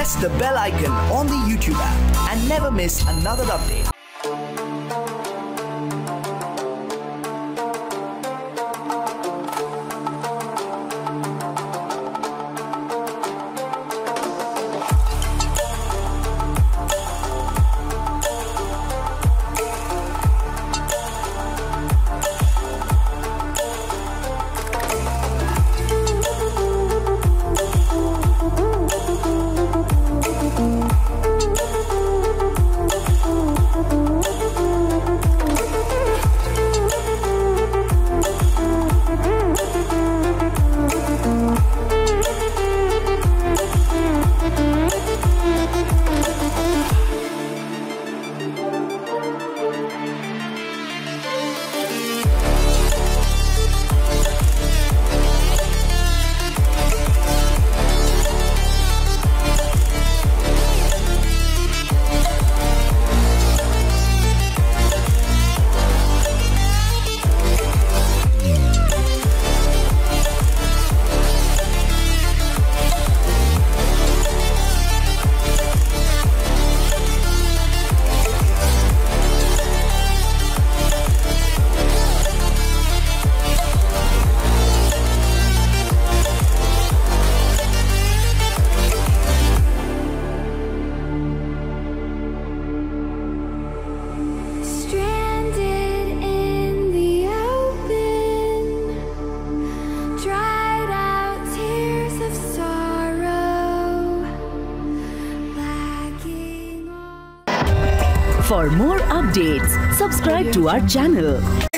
press the bell icon on the YouTube app and never miss another update. For more updates, subscribe to our channel,